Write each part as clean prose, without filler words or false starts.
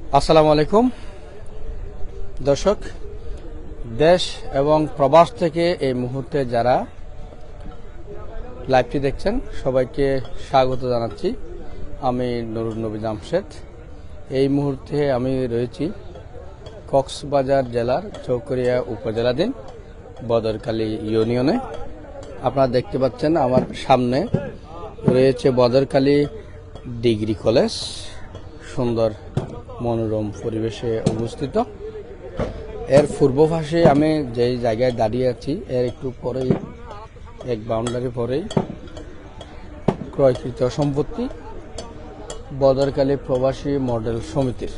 আসসালামু আলাইকুম দর্শক, দেশ এবং প্রবাস থেকে এই মুহূর্তে যারা লাইভটি দেখছেন সবাইকে স্বাগত জানাচ্ছি। আমি নুরুন নবী জামশেদ। এই মুহূর্তে আমি রয়েছি কক্সবাজার জেলার চৌকরিয়া উপজেলাধীন বদরকালী ইউনিয়নে। আপনারা দেখতে পাচ্ছেন আমার সামনে রয়েছে বদরকালী ডিগ্রি কলেজ, সুন্দর মনোরম পরিবেশে অবস্থিত। এর পূর্ব পাশে আমি যেই জায়গায় দাঁড়িয়ে আছি এর একটু পরেই, এক বাউন্ডারি পরেই ক্রয়কৃত সম্পত্তি বদরকালী প্রবাসী মডেল সমিতির।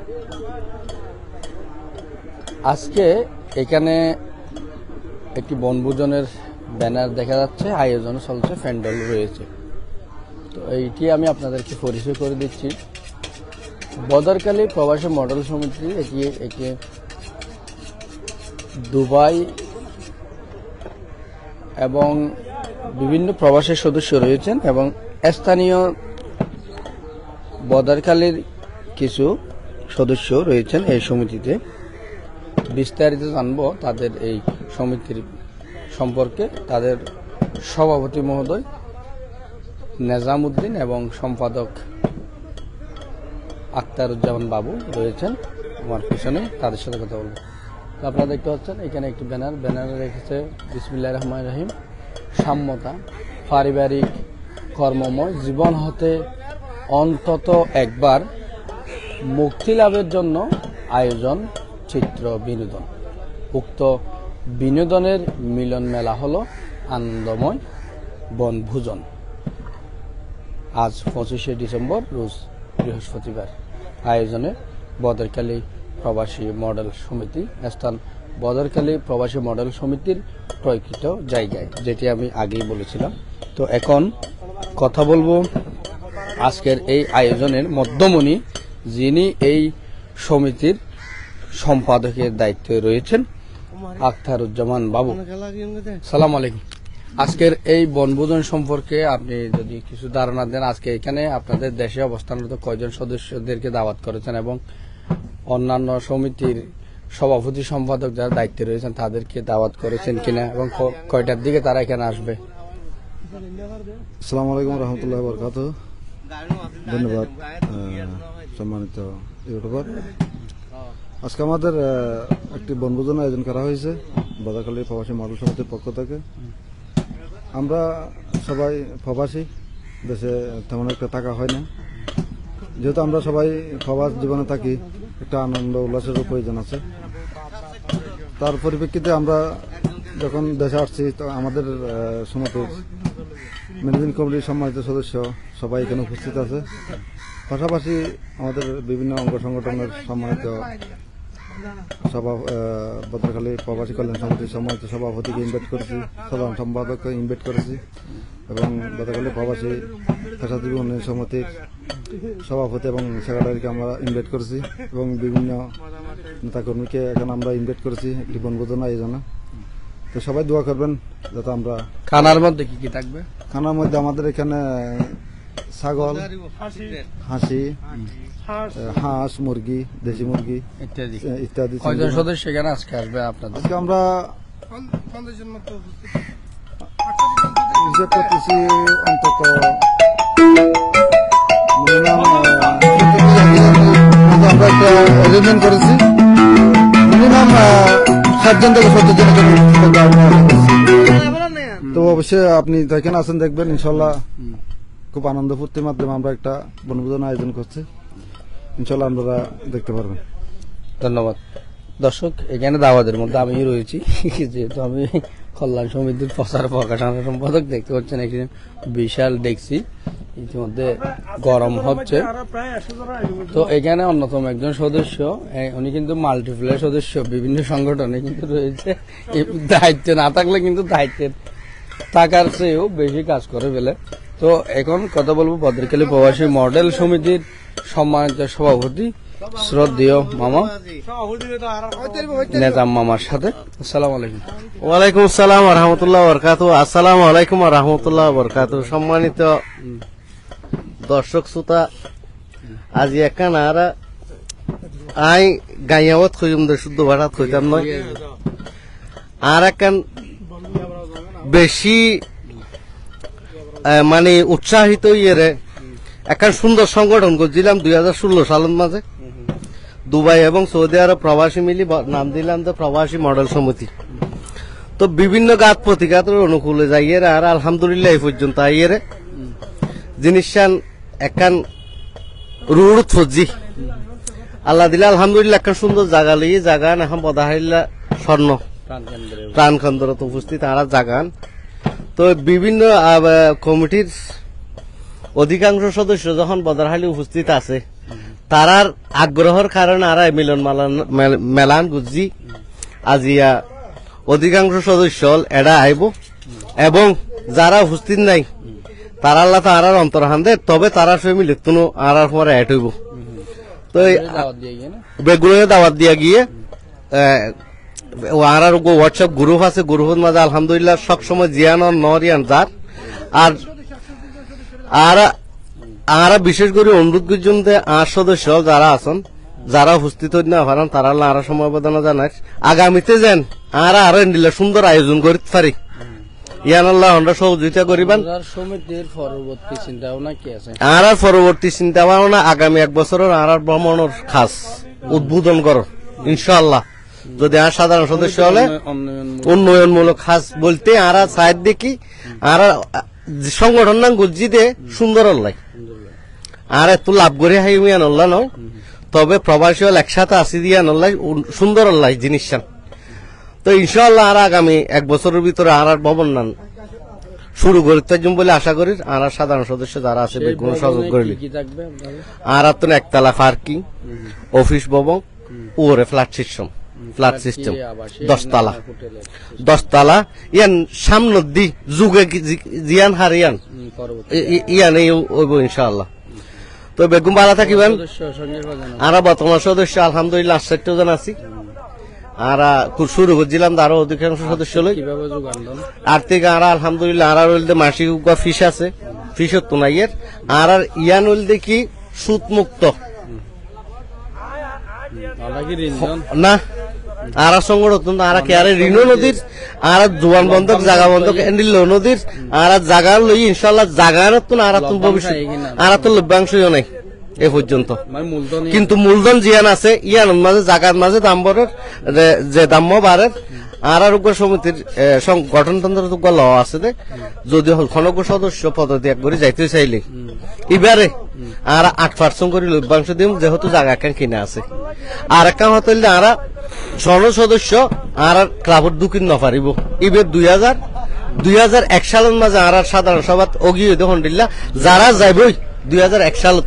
আজকে এখানে একটি বনভোজনের ব্যানার দেখা যাচ্ছে, আয়োজন চলছে, প্যান্ডেল রয়েছে। তো এইটি আমি আপনাদেরকে পরিচয় করে দিচ্ছি। বদরকালী প্রবাসী মডেল সমিতি এটি দুবাই এবং বিভিন্ন প্রবাসের সদস্য রয়েছেন এবং স্থানীয় বদরকালীর কিছু সদস্য রয়েছেন এই সমিতিতে। বিস্তারিত জানবো তাদের এই সমিতির সম্পর্কে। তাদের সভাপতি মহোদয় নেজামউদ্দিন এবং সম্পাদক আখতারুজ্জামান বাবু রয়েছেন আমার পিছনে, তাদের সাথে কথা বলবো। তো আপনারা দেখতে পাচ্ছেন এখানে একটি ব্যানারে রেখেছে বিসমিল্লাহির রহমানির রহিম, সাম্যতা, পারিবারিক কর্মময় জীবন হতে অন্তত একবার মুক্তি লাভের জন্য আয়োজন চিত্র বিনোদন। উক্ত বিনোদনের মিলন মেলা হলো আনন্দময় বনভোজন। আজ 25শে ডিসেম্বর রোজ বৃহস্পতিবার। আয়োজনে বদরকালী প্রবাসী মডেল সমিতি, স্থান বদরকালী প্রবাসী মডেল সমিতির ক্রয়কৃত জায়গায়, যেটি আমি আগেই বলেছিলাম। তো এখন কথা বলবো আজকের এই আয়োজনের মধ্যমণি, যিনি এই সমিতির সম্পাদকের দায়িত্বে রয়েছেন, আখতারুজ্জামান বাবু। সালাম আলাইকুম। আজকের এই বনভোজন সম্পর্কে আপনি যদি কিছু ধারণা দেন। আজকে এখানে আপনাদের দেশে অবস্থানরত কয়জন সদস্যদেরকে দাওয়াত করেছেন এবং অন্যান্য সমিতির সভাপতি সম্পাদক যারা দায়িত্বে রয়েছেন তাদেরকে দাওয়াত করেছেন কিনা এবং কয়টার দিকে তারা এখানে আসবে? আসসালামু আলাইকুম রহমতুল্লাহ বরকাতুহ। ধন্যবাদ সম্মানিত ইউটিউবার। আজকে আমাদের একটি বনভোজন আয়োজন করা হয়েছে বদরকালী প্রবাসী মডেল সমিতির পক্ষ থেকে। আমরা সবাই প্রবাসী, দেশে তেমন একটা থাকা হয় না। যেহেতু আমরা সবাই প্রবাস জীবনে থাকি, একটা আনন্দ উল্লাসেরও প্রয়োজন আছে। তার পরিপ্রেক্ষিতে আমরা যখন দেশে আসছি, তো আমাদের সমিতির ম্যানেজিং কমিটির সম্মানিত সদস্য সবাই এখানে উপস্থিত আছে। পাশাপাশি আমাদের বিভিন্ন অঙ্গ সংগঠনের সম্মানিত বদরকালী প্রবাসী কল্যাণ সমিতির সম্মানিত সভাপতিকে ইনভাইট করেছি, সাধারণ সম্পাদককে ইনভাইট করেছি এবং বদরকালী প্রবাসী পেশাজীবী উন্নয়ন সমিতির সভাপতি এবং সেক্রেটারিকে আমরা ইনভাইট করেছি এবং বিভিন্ন নেতাকর্মীকে এখানে আমরা ইনভাইট করেছি একটি বনভোজন আয়োজনে। তো সবাই দোয়া করবেন যাতে আমরা। খানার মধ্যে কি কি থাকবে? খানার মধ্যে আমাদের এখানে ছাগল, হাঁসি, হাঁস, মুরগি, দেশি মুরগি ইত্যাদি ইত্যাদি। কয়জন সদস্য এখানে আজকে আসবে আপনাদের? আজকে আমরা হিসেব করতেছি অন্তত মিনিমাম আমরা একটা অ্যারেঞ্জমেন্ট করেছি, মিনিমাম 60 জন থেকে 70 জনের জন্য। তো অবশ্যই আপনি এখানে আছেন, দেখবেন ইনশাল্লাহ খুব আনন্দ ফুর্তির মাধ্যমে আমরা একটা বনভোজন আয়োজন করছি। ইনশাল্লাহ আপনারা দেখতে পারবেন। ধন্যবাদ। দর্শক, এখানে দাওয়াতের মধ্যে আমি রয়েছি, যেহেতু আমি কল্যাণ সমিতির প্রচার প্রকাশনা সম্পাদক। দেখতে পাচ্ছেন এখানে বিশাল ডেকসি, ইতিমধ্যে গরম হচ্ছে। তো এখানে অন্যতম একজন সদস্য, উনি কিন্তু মাল্টিপ্লেয়ার সদস্য, বিভিন্ন সংগঠনে কিন্তু রয়েছে। দায়িত্ব না থাকলে কিন্তু দায়িত্বের টাকার চেয়েও বেশি কাজ করে ফেলে। তো এখন কথা বলবো বদরকালী প্রবাসী মডেল সমিতির সম্মানিত সভাপতি শ্রদ্ধেয় মামা নেজাম মামার সাথে। আসসালামু আলাইকুম। ওয়ালাইকুম আসসালাম ওয়া রাহমাতুল্লাহি ওয়া বারাকাতুহু। আসসালামু আলাইকুম ওয়া রাহমাতুল্লাহি ওয়া বারাকাতুহু। সম্মানিত দর্শক শ্রোতা, আজ এখানে আই গাইয়াওয়াত কইম দে শুদ্ধ ভাড়াত কইতাম নয় আর একখান বেশি মানে উৎসাহিত ইয়েরে একখান সুন্দর সংগঠন করছিলাম 2016 সালের মাঝে দুবাই এবং সৌদি আরব প্রবাসী মিলি নাম দিলাম তো প্রবাসী মডেল সমিতি। তো বিভিন্ন গাত প্রতিঘাতের অনুকূলে যাইয়ে আর আলহামদুলিল্লাহ এই পর্যন্ত আইয়ে জিনিসটান একখান রুড় ফজি আল্লাহ দিলে আলহামদুলিল্লাহ একটা সুন্দর জায়গা লিয়ে জাগান এখন বদাহাইল্লা স্বর্ণ প্রাণ কেন্দ্রত উপস্থিত আর জাগান। তো বিভিন্ন কমিটির অধিকাংশ সদস্য যখন বদারহালি উপস্থিত আছে তারার আগ্রহের কারণে আর মিলন মেলান গুজি আজিয়া অধিকাংশ সদস্য এরা আইব এবং যারা উপস্থিত নাই তারা আল্লাহ তারার অন্তরহান দে তবে তারা সে মিলে তুনো আর পরে অ্যাড হইব। তো বেগুলোকে দাওয়াত দিয়া গিয়ে আর হোয়াটসঅ্যাপ গ্রুপ আছে গ্রুপের মাঝে আলহামদুলিল্লাহ সবসময় জিয়ান নরিয়ান যার আর আর আর বিশেষ করে অনুরোধ করছেন যে আর সদস্য যারা আছেন যারা উপস্থিত হইতে না পারেন তারা আর সমবেদনা জানাই আগামীতে যেন আর আরো সুন্দর আয়োজন করতে পারি ইয়ান আল্লাহ আমরা সহযোগিতা করিবেন। সমিতির পরবর্তী চিন্তা ভাবনা কি আছে? আর পরবর্তী চিন্তা ভাবনা আগামী 1 বছরের আর ভ্রমণের খাস উদ্বোধন করো ইনশাআল্লাহ যদি আর সাধারণ সদস্য হলে উন্নয়নমূলক খাস বলতে আর সাইড দেখি আর সংগঠন না গুজিতে সুন্দর আল্লাহ আর এত লাভ করে হাইমিয়ান আল্লাহ নয় তবে প্রবাসী হল একসাথে আসি দিয়া আল্লাহ সুন্দর আল্লাহ জিনিসটা। তো ইনশাআল্লাহ আর আগামী 1 বছরের ভিতরে আর ভবন নান শুরু করতে বলে আশা করি আর সাধারণ সদস্য যারা আছে বেগুন সহযোগ করলে আর তো একতলা পার্কিং অফিস ভবন ওরে ফ্ল্যাট সিস্টেম 10 তালা ইয়ান সামনে দি যুগে জিয়ান হারিয়ান ইয়ান ওইব ইনশাআল্লাহ। তো বেগুন ভালো থাকিবেন আর বর্তমান সদস্য আলহামদুলিল্লাহ 68 জন আছি আর শুরু করছিলাম আরো অধিকাংশ সদস্য লই আর্থিক আর আলহামদুলিল্লাহ আর মাসিক ফিস আছে ফিস তো নাই আর ইয়ান হইল কি সুদ মুক্ত না আর সংগঠন আর কি আর ঋণ নদীর আর জোয়ান বন্ধক জাগা বন্ধক এন্ডিল নদীর আর জাগা লই ইনশাআল্লাহ জাগার তো আর ভবিষ্যৎ আর তো লভ্যাংশ নাই এ পর্যন্ত কিন্তু মূলধন জিয়ান আছে ইয়ান মাঝে জাগার মাঝে দাম বরের যে দাম বাড়ের আর আরোগ্য সমিতির গঠনতন্ত্র ল আছে দে যদি খনজ্ঞ সদস্য পদত্যাগ করে যাইতে চাইলে এবারে আর 8% করে লভ্যাংশ দিম যেহেতু জায়গা একখান কিনে আছে আর একখান হতে আর জন সদস্য আর ক্লাবর দুকিন নপারিব এবার 2001 সালের মাঝে আর সাধারণ সভাত অগিয়ে দেখুন দিল্লা যারা যাইবই 2001 সালত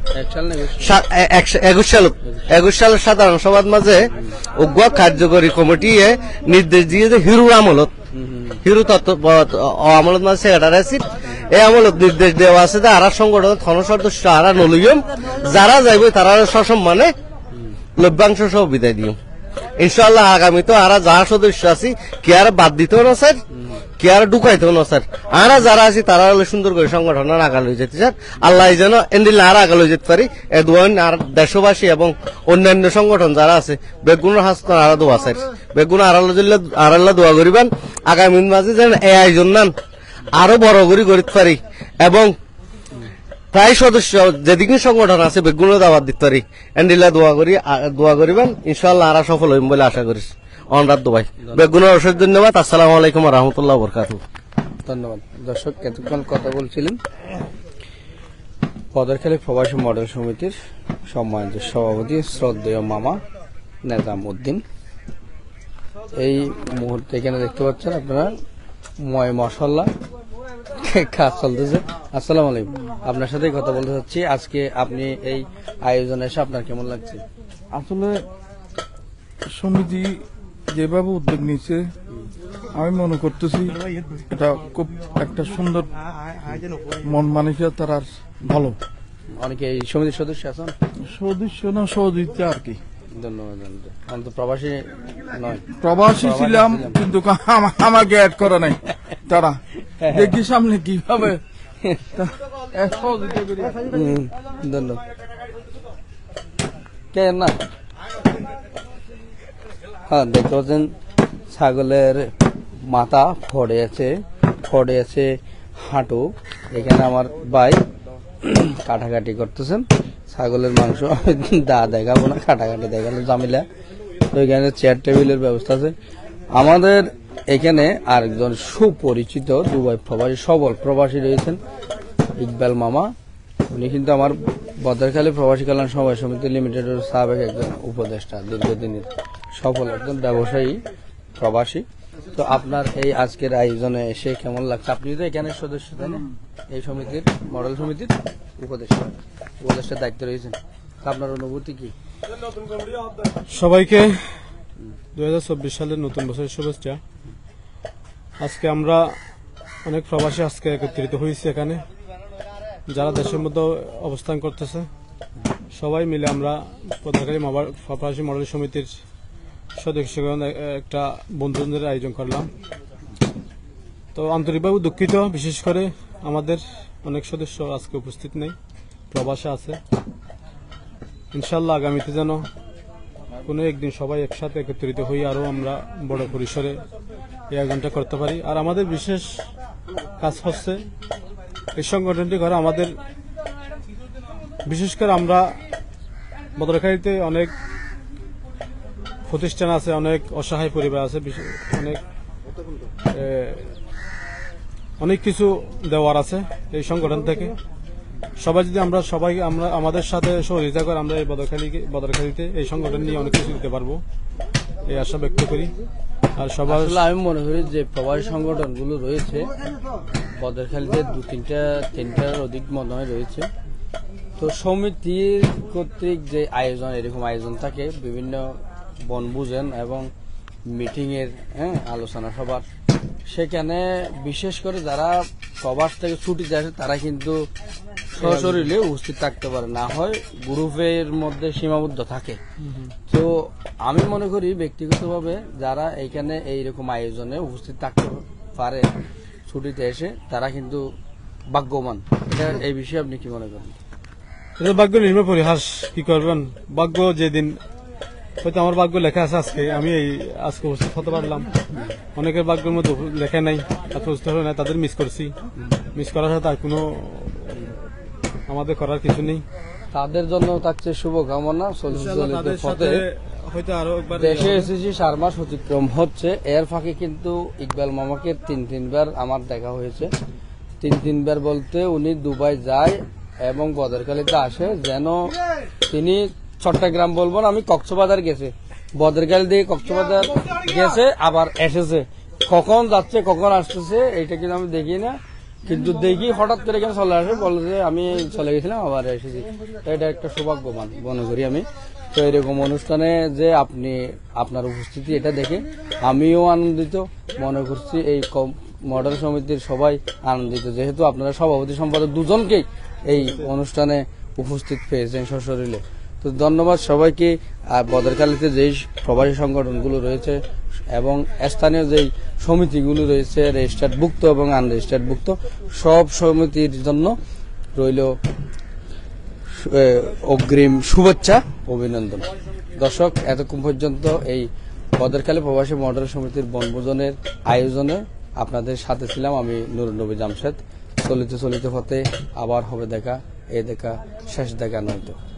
21 সালের সাধারণ সভার মাঝে অজ্ঞ কার্যকরী কমিটি নির্দেশ দিয়ে যে হিরু তত্ত্ব আমলত মাঝে সেক্রেটারি আছে এই আমলত নির্দেশ দেওয়া আছে যে আর সংগঠন সদস্য আর নলইম যারা যাইব তারা সসম্মানে লভ্যাংশ সহ বিদায় দিও ইনশাআল্লাহ। আগামী তো আর যারা সদস্য আছি কি আর বাদ দিতেও না স্যার কি আর ঢুকাইতেও না স্যার আর যারা আছি তারা হলে সুন্দর করে সংগঠনের আগা লই যেতে স্যার আল্লাহ যেন এন্ডিল আর আগা লই যেতে পারি আর দেশবাসী এবং অন্যান্য সংগঠন যারা আছে বেগুনের হাস্ত আর দোয়া স্যার বেগুন আড়াল্লা দোয়া করিবেন আগামী মাঝে যেন এই আয়োজন নান আরো বড় করে করতে পারি এবং প্রায় সদস্য যেদিকে সংগঠন আছে বেগুনের দাওয়াত দিতে পারি এন্ডিল্লা দোয়া করিবেন ইনশাআল্লাহ আর সফল হইম বলে আশা করি অনুরাধ দুবাই বেগুনের অশেষ ধন্যবাদ। আসসালামু আলাইকুম ওয়া রাহমাতুল্লাহি ওয়া বারাকাতুহু। ধন্যবাদ দর্শক এতক্ষণ কথা বলছিলেন পদারখালী প্রবাসী মডেল সমিতির সম্মানিত সভাপতি শ্রদ্ধেয় মামা নেজাম উদ্দিন। এই মুহূর্তে এখানে দেখতে পাচ্ছেন আপনারা ময় মশলা কাজ চলতেছে। আসসালামু আলাইকুম, আপনার সাথে কথা বলতে চাচ্ছি। আজকে আপনি এই আয়োজনে এসে আপনার কেমন লাগছে? আসলে সমিতি যেভাবে উদ্যোগ নিয়েছে আমি মনে করতেছি এটা খুব একটা সুন্দর মন মানসিকতা তার আর ভালো। অনেকে এই সমিতির সদস্য আছেন? সদস্য না সহযোগিতা আর কি। ধন্যবাদ। প্রবাসী নয়, প্রবাসী ছিলাম কিন্তু আমাকে অ্যাড করা নাই তারা। দেখি সামনে কিভাবে ধন্যবাদ। কে না হ্যাঁ, দেখতে পাচ্ছেন ছাগলের মাথা ফড়ে আছে হাঁটু। এখানে আমার ভাই কাটাকাটি করতেছেন ছাগলের মাংস। দা দেখাবো না, কাটাকাটি দেখালে জামিলা। তো এখানে চেয়ার টেবিলের ব্যবস্থা আছে। আমাদের এখানে আরেকজন সুপরিচিত দুবাই প্রবাসী, সবল প্রবাসী রয়েছেন, ইকবাল মামা। উনি কিন্তু আমার বদরখালী প্রবাসী কল্যাণ সমবায় সমিতি লিমিটেডের সাবেক একজন উপদেষ্টা, দীর্ঘদিনের সফল একজন ব্যবসায়ী প্রবাসী। তো আপনার এই আজকের আয়োজনে এসে কেমন লাগছে? আপনি তো এখানে সদস্য, তাই না? এই সমিতির, মডেল সমিতির উপদেষ্টার দায়িত্ব রয়েছেন। তো আপনার অনুভূতি কি? সবাইকে 2024 সালের নতুন বছরের শুভেচ্ছা। আজকে আমরা অনেক প্রবাসী আজকে একত্রিত হয়েছি এখানে, যারা দেশের মধ্যে অবস্থান করতেছে। সবাই মিলে আমরা বদরখালী প্রবাসী মডেল সমিতির সদস্যগণ একটা বন্ধুদের আয়োজন করলাম। তো আন্তরিকভাবে দুঃখিত, বিশেষ করে আমাদের অনেক সদস্য আজকে উপস্থিত নেই, প্রবাসে আছে। ইনশাল্লাহ আগামীতে যেন কোনো একদিন সবাই একসাথে একত্রিত হয়ে আরো আমরা বড় পরিসরে এই আয়োজনটা করতে পারি। আর আমাদের বিশেষ কাজ হচ্ছে এই সংগঠনটি করে আমাদের, বিশেষ করে আমরা বদরখালীতে অনেক প্রতিষ্ঠান আছে, অনেক অসহায় পরিবার আছে, অনেক কিছু দেওয়ার আছে এই সংগঠন থেকে। সবাই যদি আমরা আমাদের সাথে সহযোগিতা করে আমরা এই বদরখালীতে এই সংগঠন নিয়ে অনেক কিছু দিতে পারবো, এই আশা ব্যক্ত করি। আর সবাই, আমি মনে করি যে প্রবাসী সংগঠনগুলো রয়েছে বদরখালীতে তিনটার অধিক মনে হয় রয়েছে। তো সমিতির কর্তৃক যে আয়োজন, এরকম আয়োজন থাকে বিভিন্ন বনভোজন এবং মিটিং এর, আলোচনা সভার, সেখানে বিশেষ করে যারা প্রবাস থেকে ছুটিতে আসে তারা কিন্তু সশরীরে উপস্থিত থাকতে পারে না, হয় গ্রুপের মধ্যে সীমাবদ্ধ থাকে। তো আমি মনে করি ব্যক্তিগতভাবে যারা এইখানে এইরকম আয়োজনে উপস্থিত থাকতে পারে ছুটিতে এসে, তারা কিন্তু ভাগ্যবান। এই বিষয়ে আপনি কি মনে করেন? এটা ভাগ্য নির্ভর পরিহাস, কি করবেন। ভাগ্য যেদিন হয়তো আমার ভাগ্য লেখা আছে আজকে আমি আজকে উপস্থিত হতে পারলাম, অনেকের ভাগ্যের মধ্যে লেখা নাই, আজকে উপস্থিত হলো না, তাদের মিস করছি। মিস করার সাথে আর কোনো আমাদের করার কিছু নেই। তাদের জন্য থাকছে শুভকামনা। হয়তো আরো একবার দেশে এসেছি 4 মাস অতিক্রম হচ্ছে, এর ফাঁকে কিন্তু ইকবাল মামাকে 3-3বার আমার দেখা হয়েছে। 3-3বার বলতে উনি দুবাই যায় এবং বদরখালীতে আসে। যেন তিনি চট্টগ্রাম বলবো না, আমি কক্সবাজার গেছে, বদরখালী দিয়ে কক্সবাজার গেছে, আবার এসেছে। কখন যাচ্ছে কখন আসতেছে এটা কিন্তু আমি দেখি না, কিন্তু দেখি হঠাৎ করে এখানে চলে আসে, বলে যে আমি চলে গেছিলাম আবার এসেছি। এটা একটা সৌভাগ্যবান মনে করি আমি। তো এরকম অনুষ্ঠানে যে আপনার উপস্থিতি, এটা দেখে আমিও আনন্দিত মনে করছি, এই মডেল সমিতির সবাই আনন্দিত, যেহেতু আপনারা সভাপতি সম্পাদক দুজনকেই এই অনুষ্ঠানে উপস্থিত পেয়েছেন সশরীরে। তো ধন্যবাদ সবাইকে। আর বদরখালীতে যেই প্রবাসী সংগঠনগুলো রয়েছে এবং স্থানীয় যেই সমিতিগুলো রয়েছে, রেজিস্টার্ড ভুক্ত এবং আনরেজিস্টার্ড ভুক্ত, সব সমিতির জন্য রইল অগ্রিম শুভেচ্ছা, অভিনন্দন। দর্শক, এতক্ষণ পর্যন্ত এই বদরখালী প্রবাসী মডেল সমিতির বনভোজনের আয়োজনে আপনাদের সাথে ছিলাম আমি নুরুন নবী জামশেদ। চলিতে পথে আবার হবে দেখা, এ দেখা শেষ দেখা নয়তো।